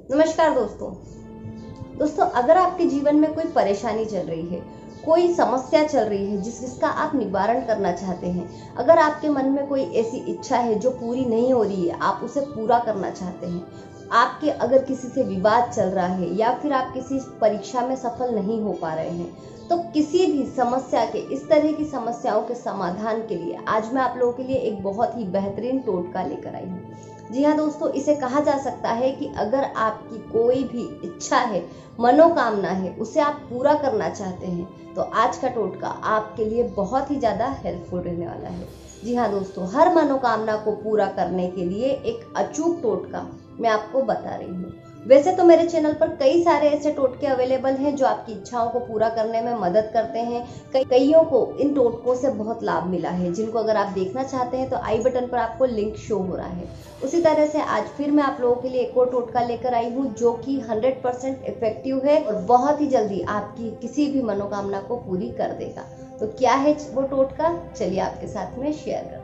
नमस्कार दोस्तों, अगर आपके जीवन में कोई परेशानी चल रही है, कोई समस्या चल रही है जिसका आप निवारण करना चाहते हैं, अगर आपके मन में कोई ऐसी इच्छा है जो पूरी नहीं हो रही है, आप उसे पूरा करना चाहते हैं, आपके अगर किसी से विवाद चल रहा है या फिर आप किसी परीक्षा में सफल नहीं हो पा रहे हैं, तो किसी भी समस्या के, इस तरह की समस्याओं के समाधान के लिए आज मैं आप लोगों के लिए एक बहुत ही बेहतरीन टोटका लेकर आई हूँ। जी हाँ दोस्तों, इसे कहा जा सकता है कि अगर आपकी कोई भी इच्छा है, मनोकामना है, उसे आप पूरा करना चाहते हैं तो आज का टोटका आपके लिए बहुत ही ज़्यादा हेल्पफुल रहने वाला है। जी हाँ दोस्तों, हर मनोकामना को पूरा करने के लिए एक अचूक टोटका मैं आपको बता रही हूँ। वैसे तो मेरे चैनल पर कई सारे ऐसे टोटके अवेलेबल हैं जो आपकी इच्छाओं को पूरा करने में मदद करते हैं। कईयों को इन टोटकों से बहुत लाभ मिला है, जिनको अगर आप देखना चाहते हैं तो आई बटन पर आपको लिंक शो हो रहा है। उसी तरह से आज फिर मैं आप लोगों के लिए एक और टोटका लेकर आई हूँ जो कि 100% इफेक्टिव है और बहुत ही जल्दी आपकी किसी भी मनोकामना को पूरी कर देगा। तो क्या है वो टोटका, चलिए आपके साथ में शेयर करते हैं।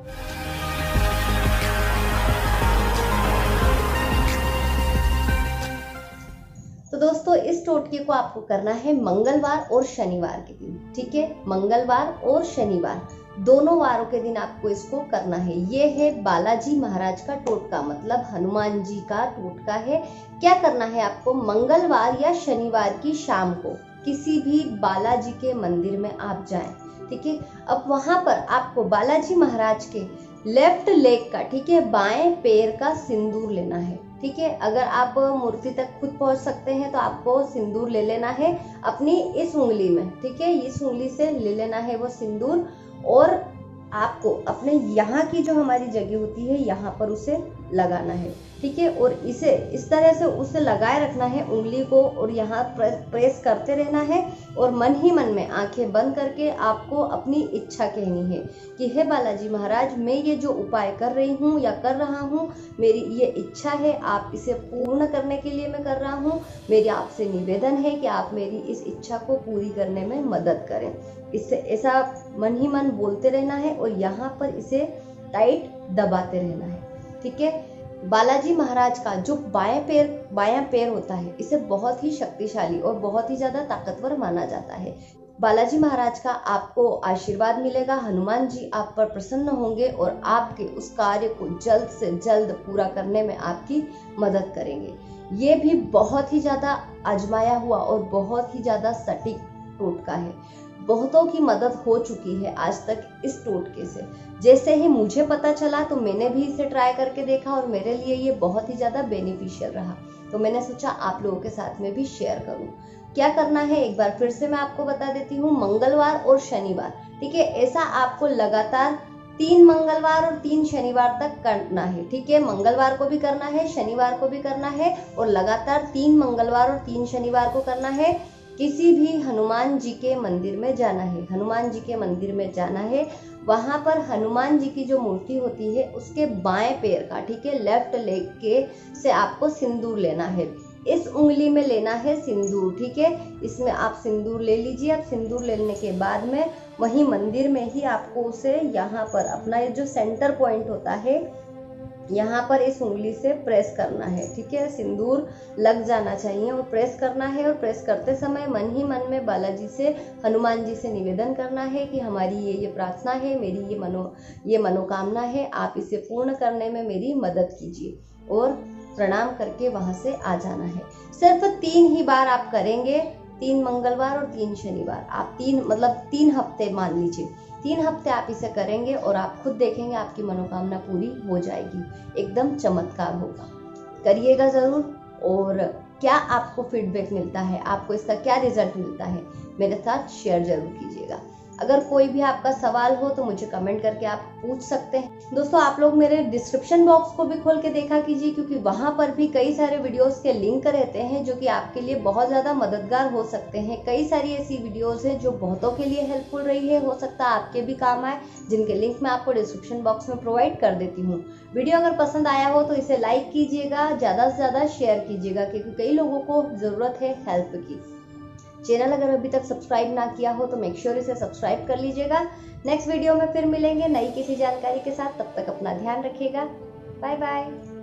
तो दोस्तों, इस टोटके को आपको करना है मंगलवार और शनिवार के दिन। ठीक है, मंगलवार और शनिवार दोनों वारों के दिन आपको इसको करना है। ये है बालाजी महाराज का टोटका, मतलब हनुमान जी का टोटका है। क्या करना है आपको, मंगलवार या शनिवार की शाम को किसी भी बालाजी के मंदिर में आप जाएं। ठीक है, अब वहां पर आपको बालाजी महाराज के लेफ्ट लेग का, ठीक है, बाएं पैर का सिंदूर लेना है। ठीक है, अगर आप मूर्ति तक खुद पहुंच सकते हैं तो आपको सिंदूर ले लेना है अपनी इस उंगली में। ठीक है, इस उंगली से ले लेना है वो सिंदूर और आपको अपने यहाँ की जो हमारी जगह होती है यहाँ पर उसे लगाना है। ठीक है, और इसे इस तरह से उसे लगाए रखना है उंगली को और यहाँ प्रेस करते रहना है और मन ही मन में आंखें बंद करके आपको अपनी इच्छा कहनी है कि हे बालाजी महाराज, मैं ये जो उपाय कर रही हूँ या कर रहा हूँ, मेरी ये इच्छा है, आप इसे पूर्ण करने के लिए मैं कर रहा हूँ। मेरी आपसे निवेदन है कि आप मेरी इस इच्छा को पूरी करने में मदद करें। इससे ऐसा मन ही मन बोलते रहना है और यहाँ पर इसे टाइट दबाते रहना है। ठीक है, बालाजी महाराज का जो बायां पैर होता है, इसे बहुत ही शक्तिशाली और बहुत ही ज्यादा ताकतवर माना जाता है। बालाजी महाराज का आपको आशीर्वाद मिलेगा, हनुमान जी आप पर प्रसन्न होंगे और आपके उस कार्य को जल्द से जल्द पूरा करने में आपकी मदद करेंगे। ये भी बहुत ही ज्यादा आजमाया हुआ और बहुत ही ज्यादा सटीक टोटका है। बहुतों की मदद हो चुकी है आज तक इस टोटके से। जैसे ही मुझे पता चला तो मैंने भी इसे ट्राई करके देखा और मेरे लिए ये बहुत ही ज्यादा बेनिफिशियल रहा, तो मैंने सोचा आप लोगों के साथ में भी शेयर करूं। क्या करना है एक बार फिर से मैं आपको बता देती हूँ, मंगलवार और शनिवार। ठीक है, ऐसा आपको लगातार 3 मंगलवार और 3 शनिवार तक करना है। ठीक है, मंगलवार को भी करना है, शनिवार को भी करना है और लगातार 3 मंगलवार और 3 शनिवार को करना है। किसी भी हनुमान जी के मंदिर में जाना है, हनुमान जी के मंदिर में जाना है। वहां पर हनुमान जी की जो मूर्ति होती है उसके बाएं पैर का, ठीक है, लेफ्ट लेग के से आपको सिंदूर लेना है। इस उंगली में लेना है सिंदूर। ठीक है, इसमें आप सिंदूर ले लीजिए। अब सिंदूर लेने के बाद में वही मंदिर में ही आपको उसे यहाँ पर अपना ये जो सेंटर पॉइंट होता है, यहाँ पर इस उंगली से प्रेस करना है। ठीक है, सिंदूर लग जाना चाहिए और प्रेस करना है। और प्रेस करते समय मन ही मन में बालाजी से, हनुमान जी से निवेदन करना है कि हमारी ये प्रार्थना है, मेरी ये मनोकामना है, आप इसे पूर्ण करने में मेरी मदद कीजिए और प्रणाम करके वहां से आ जाना है। सिर्फ 3 ही बार आप करेंगे, 3 मंगलवार और 3 शनिवार। आप 3 हफ्ते मान लीजिए, 3 हफ्ते आप इसे करेंगे और आप खुद देखेंगे आपकी मनोकामना पूरी हो जाएगी। एकदम चमत्कार होगा, करिएगा जरूर। और क्या आपको फीडबैक मिलता है, आपको इसका क्या रिजल्ट मिलता है, मेरे साथ शेयर जरूर कीजिएगा। अगर कोई भी आपका सवाल हो तो मुझे कमेंट करके आप पूछ सकते हैं। दोस्तों, आप लोग मेरे डिस्क्रिप्शन बॉक्स को भी खोल के देखा कीजिए, क्योंकि वहां पर भी कई सारे वीडियोस के लिंक रहते हैं जो कि आपके लिए बहुत ज्यादा मददगार हो सकते हैं। कई सारी ऐसी वीडियोस हैं जो बहुतों के लिए हेल्पफुल रही है, हो सकता है आपके भी काम आए, जिनके लिंक मैं आपको डिस्क्रिप्शन बॉक्स में प्रोवाइड कर देती हूँ। वीडियो अगर पसंद आया हो तो इसे लाइक कीजिएगा, ज्यादा से ज्यादा शेयर कीजिएगा, क्योंकि कई लोगों को जरूरत है हेल्प की। चैनल अगर अभी तक सब्सक्राइब ना किया हो तो मेक श्योर इसे सब्सक्राइब कर लीजिएगा। नेक्स्ट वीडियो में फिर मिलेंगे नई किसी जानकारी के साथ, तब तक अपना ध्यान रखिएगा। Bye bye.